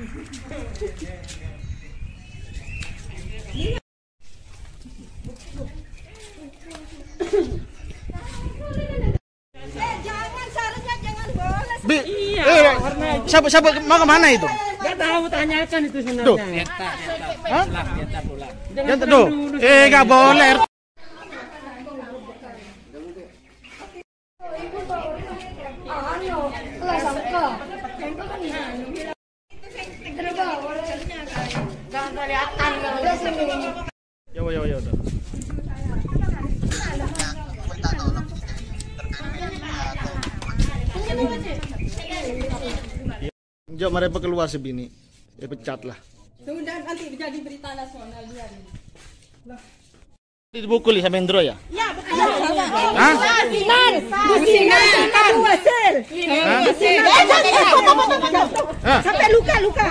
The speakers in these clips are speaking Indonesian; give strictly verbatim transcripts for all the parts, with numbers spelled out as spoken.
Jangan, seharusnya jangan boleh. Bi, iya, eh, siapa siapa mau kemana itu? Gak tahu, tanyakan itu sebenarnya. Tuh. Hah? Jangan tuh. Eh, nggak boleh. Jangan kelihatan kalau di sini. Ya, ya, ya udah. Jom mereka keluar sebini, ya pecat lah. Sudah nanti jadi berita nasional dia. Dibukuli sama Endro ya? Ya betul. Hah? Businan, businan, businan, sampai luka luka.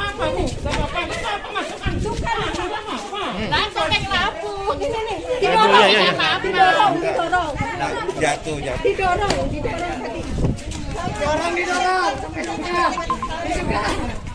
Langsung ke lampu. Ini nih, didorong, didorong, didorong. Jatuh, jatuh. Didorong, didorong tadi. Didorong, didorong sampai luka.